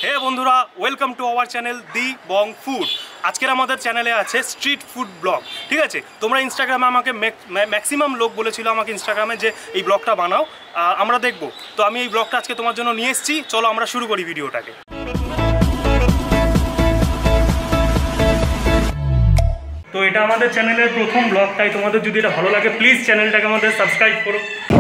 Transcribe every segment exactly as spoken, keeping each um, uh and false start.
হে বন্ধুরা, welcome to our channel the Bong Food. আজকের আমাদের চ্যানেলে আছে স্ট্রিট ফুড ব্লগ। ঠিক আছে, তোমরা ইনস্টাগ্রামে আমাকে ম্যাক্সিমাম লোক বলেছিল আমাকে ইনস্টাগ্রামে যে এই ব্লগটা বানাও, আমরা দেখব। তো আমি এই ব্লগটা আজকে তোমার জন্য নিয়ে এসেছি। চলো আমরা শুরু করি ভিডিওটাকে। তো এটা আমাদের চ্যানেলের প্রথম ব্লগ, তাই তোমাদের যদি এটা ভালো লাগে প্লিজ চ্যানেলটাকে আমাদের সাবস্ক্রাইব করো।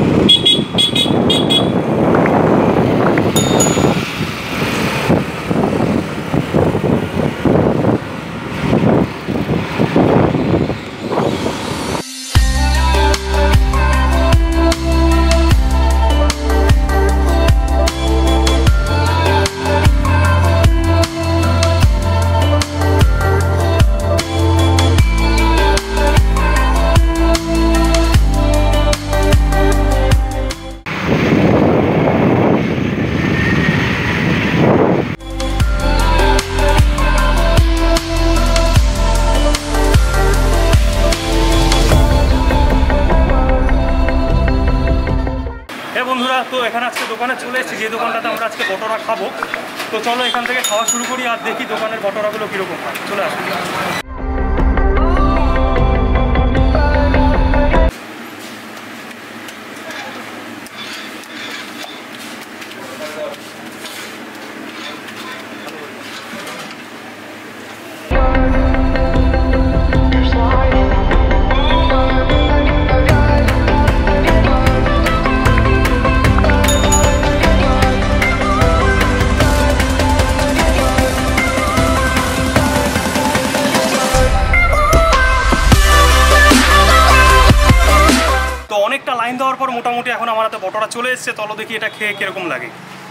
বন্ধুরা, তো এখানে আজকে দোকানে চলে এসেছি, যে দোকানটাতে আমরা আজকে বটরা খাবো। তো চলো এখান থেকে খাওয়া শুরু করি আর দেখি দোকানের বটরাগুলো কীরকম হয়। চলে আসুন। অনেকটা লাইন দেওয়ার পর মোটামুটি এখন আমার হাতে বটরা চলে এসছে। চলো দেখি এটা খেয়ে কিরকম লাগে।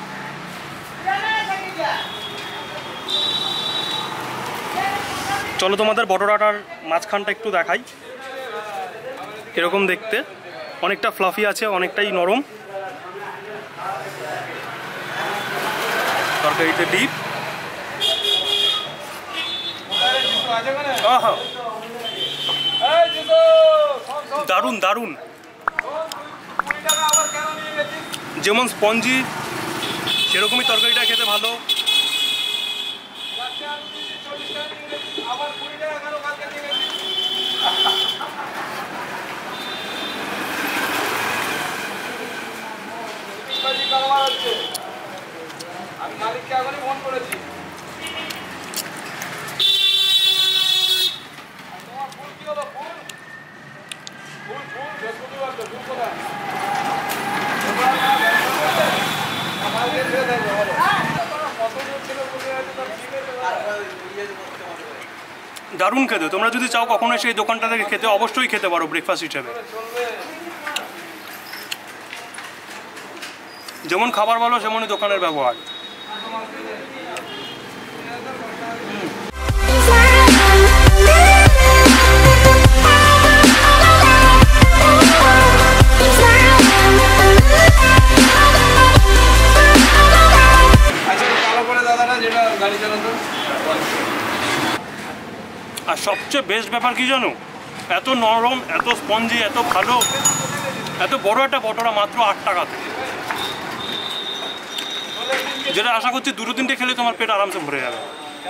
চলো তোমাদের বটরাটার মাঝখানটা একটু দেখাই। এরকম দেখতে, অনেকটা ফ্লাফি আছে, অনেকটাই নরম। তরকারিতে ডিপ, দারুণ দারুণ। যেমন স্পঞ্জি সেরকমই তরকারিটা খেতে ভালো। আমি মালিককে এখনই ফোন করেছি। দারুণ খেতে। তোমরা যদি চাও কখনো সেই দোকানটা থেকে খেতে, অবশ্যই খেতে পারো ব্রেকফাস্ট হিসেবে। যেমন খাবার ভালো সেমনই দোকানের ব্যবহার। আর সবচেয়ে বেস্ট ব্যাপার কি জানো, এত নরম, এত স্পঞ্জি, এত ভালো, এত বড় একটা বটরা মাত্র আট টাকাতে, যেটা আশা করছি দুটো তিনটে খেলে তোমার পেট আরামসে ভরে যাবে।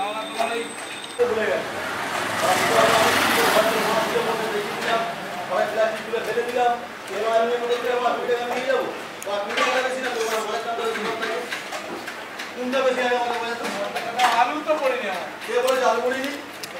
আলু তো পড়িনি, আলু পড়িনি।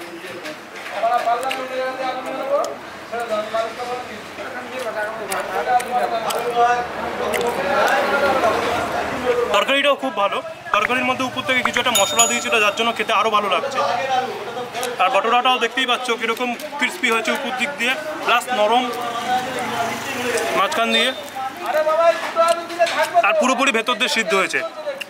তরকারিটাও খুব ভালো। তরকারির মধ্যে উপর থেকে কিছু একটা মশলা দিয়েছিল, যার জন্য খেতে আরও ভালো লাগছে। আর বটরাটাও দেখতেই পাচ্ছ কীরকম ক্রিস্পি হয়েছে উপর দিক দিয়ে, প্লাস নরম মাঝখান দিয়ে, আর পুরোপুরি ভেতর দিয়ে সিদ্ধ হয়েছে।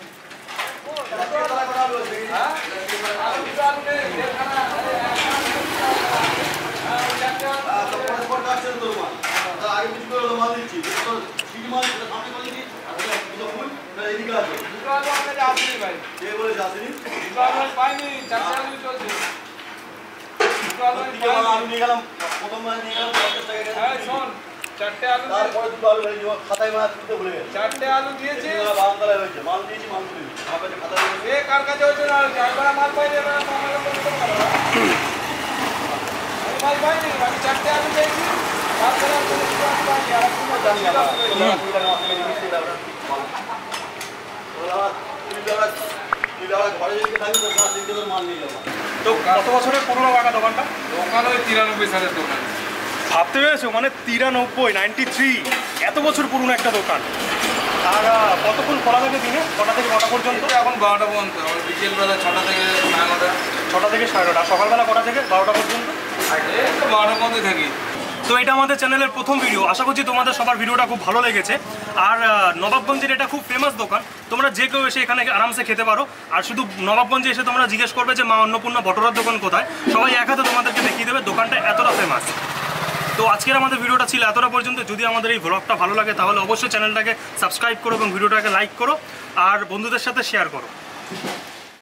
চারটে আলু তারপরে দুটো আলু ভেজে খাতায় মাছ তুলতে ভুলে গেছে। চারটে আলু দিয়েছি বারান্দায় হয়েছে, মাল দিয়েছি মাল তুলি আমার কাছে খাতায় এ কার কাছে হচ্ছে না একবার মাল পাইনি না মাল পাইনি আমি চারটে আলু পেয়েছি তারপরে আর কোনো কিছু আমি পাইনি আর কোনো জানি না তো কত বছরের পুরোনো কাকা দোকানটা? দোকান ওই তিরানব্বই সালের দোকান। ভাবতে পেরেছো মানে তিরানব্বই নাইনটি থ্রি এত বছর পুরনো একটা দোকান। আর কতক্ষণ খোলা থাকে দিনে? কটা থেকে কটা পর্যন্ত? এখন বারোটা পর্যন্ত, বিকেলবেলা ছটা থেকে সাড়ে নটা। ছটা থেকে সাড়ে নটা। সকালবেলা কটা থেকে বারোটা পর্যন্ত? তো বারোটার মধ্যে থাকি। তো এটা আমাদের চ্যানেলের প্রথম ভিডিও, আশা করছি তোমাদের সবার ভিডিওটা খুব ভালো লেগেছে। আর নবাবগঞ্জের এটা খুব ফেমাস দোকান, তোমরা যে কেউ এসে এখানে আরামসে খেতে পারো। আর শুধু নবাবগঞ্জে এসে তোমরা জিজ্ঞেস করবে যে মা অন্নপূর্ণা ভটোরার দোকান কোথায়, সবাই এক হাতে তোমাদেরকে দেখিয়ে দেবে দোকানটা এতটা ফেমাস। তো আজকের আমাদের ভিডিওটা ছিল এতটা পর্যন্ত। যদি আমাদের এই ব্লগটা ভালো লাগে তাহলে অবশ্যই চ্যানেলটাকে সাবস্ক্রাইব করো এবং ভিডিওটাকে লাইক করো আর বন্ধুদের সাথে শেয়ার করো।